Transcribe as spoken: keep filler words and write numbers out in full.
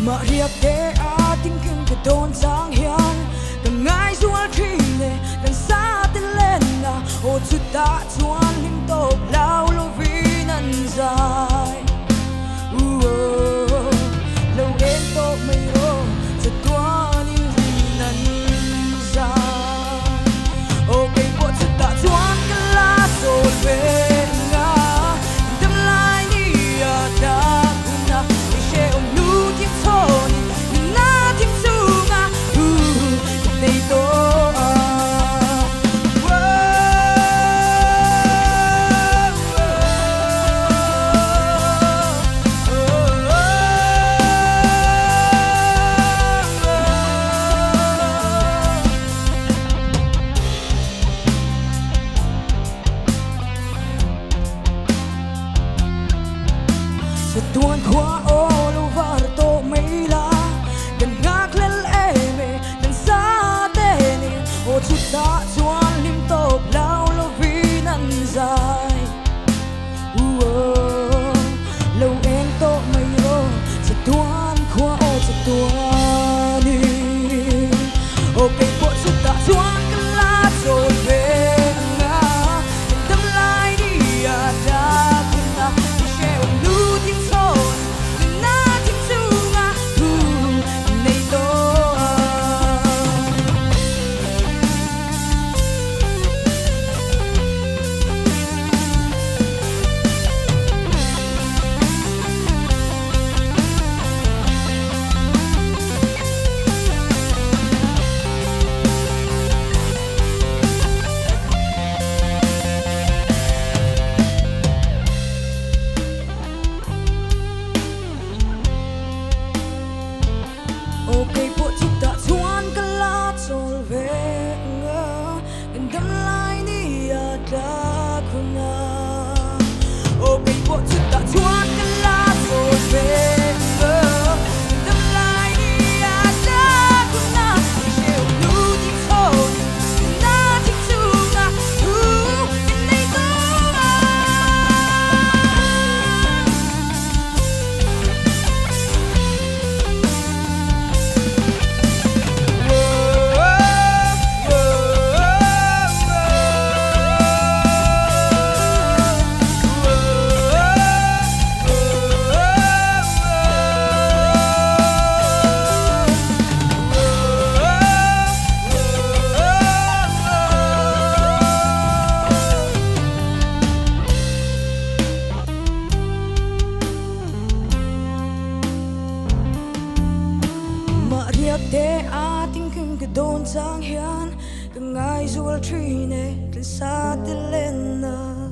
mà riêng để a tiếng kinh cái đồn giang hiền càng ngay dù al khi lệ càng xa tên lên na ô chút ta chuan lim tô lao lo vi nan dài lâu em tô mây rôจะตัวนิ่งวินันจาโอเคพอจะตัดชวนกันลาโซลเวงาดำลายนี่อย่าดักนะไม่ใช่อมนูทิ้งโทนี่น่าทิ้งสู้งาฮูในโตtuan khóa ô lâu var to mấy la gần ngác lên em gần xa tên ô chút ta chuan lim top lao lo vi nan dài lâu em to mấy ô sẽ tuan khóa ô sẽ tuan đi ok bộ chút ta chuan cái lá rồi về ngã tâm lại đi à đã quên ta sẽ ôm lưu tiếng ok bộ chút ta chuan cái lá trôi về ngỡ gần đâm lại đi à đã quên à ok bộ chút ta chuan cái lá trôi về ngỡ gần đâm lại đi à đã quên à chiều lưu tiếng thôi na tiếng chung à u in đây có để a tiếng kinh cái đồn giang hiền càng ngay dù al khi này càng xa tên lên na